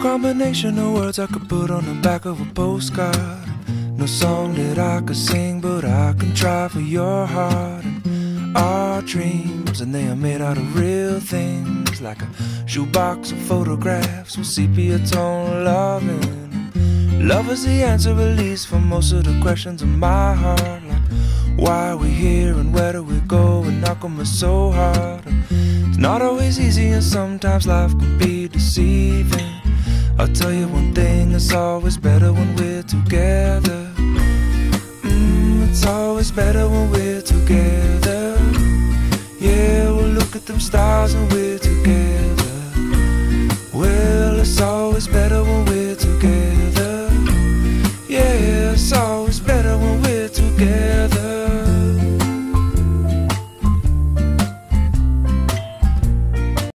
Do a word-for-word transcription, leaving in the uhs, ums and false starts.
combination of words I could put on the back of a postcard. No song that I could sing, but I can try for your heart. And our dreams, and they are made out of real things, like a shoebox of photographs with sepia tone loving. Love is the answer, at least, for most of the questions in my heart. Like, why are we here and where do we go? And how come it's so hard? And it's not always easy, and sometimes life can be deceiving. I'll tell you one thing, it's always better when we're together. Mm, it's always better when we're together. Yeah, we'll look at them stars and we're together. Well, it's always better when we're together. Yeah, it's always